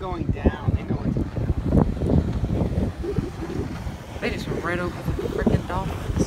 going down. They know what's going down. They just went right over the freaking dolphins.